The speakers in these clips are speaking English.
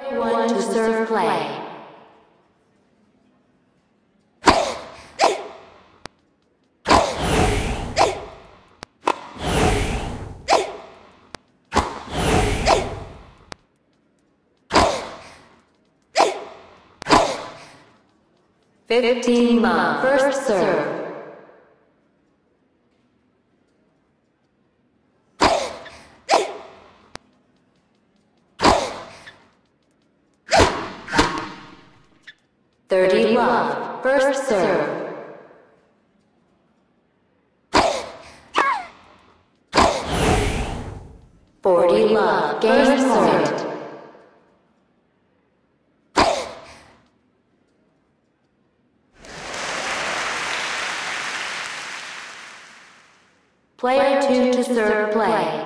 1 to serve play. Love, first serve. Love, first serve. 40 Love, game point. Player 2 to serve play.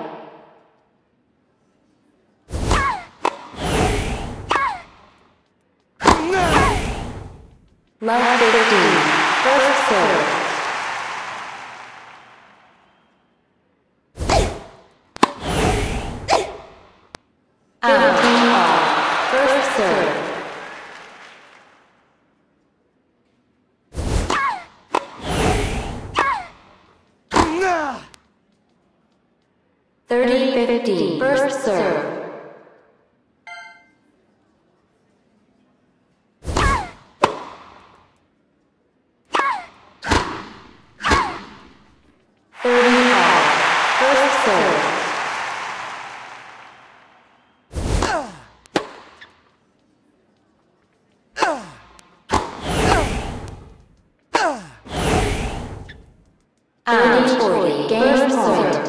Love 15, first serve. Out, first serve. First serve. First serve. Out 40, game point.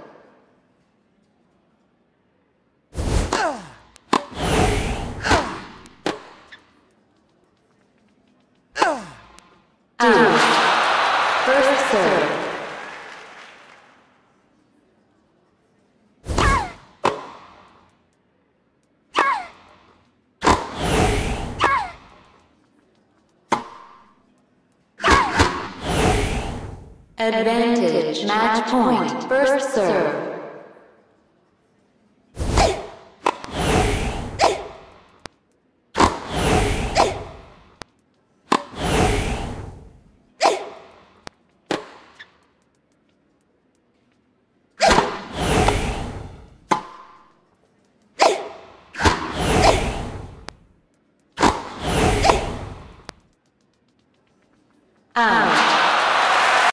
First serve. Advantage, match point, first serve.